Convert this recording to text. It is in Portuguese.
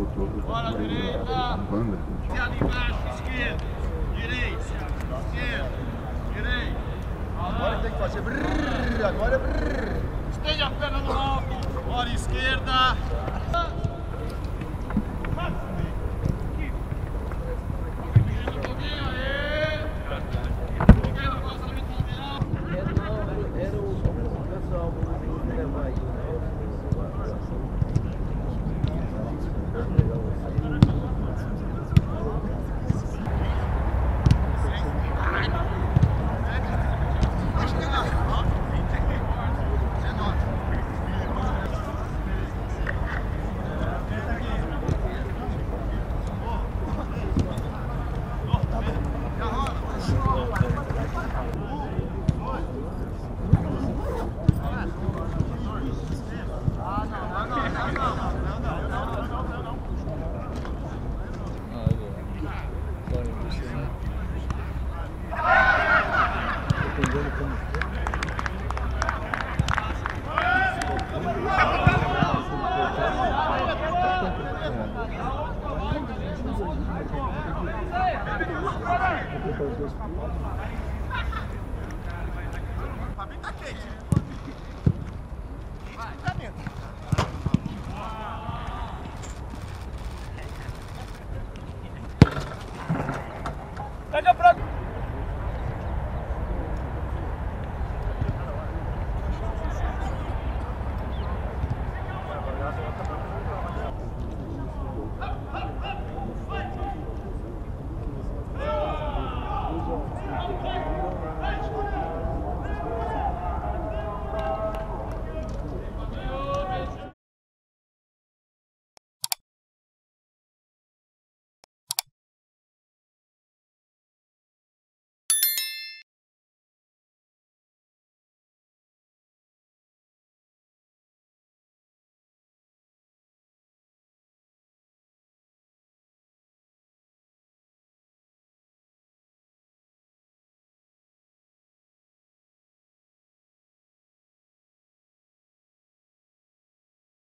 botou Bola direita. banda. E ali embaixo, esquerda. Direita. Esquerda. Direita. Agora tem que fazer brrr, agora é brrr. Esteja a perna no alto. Bola esquerda.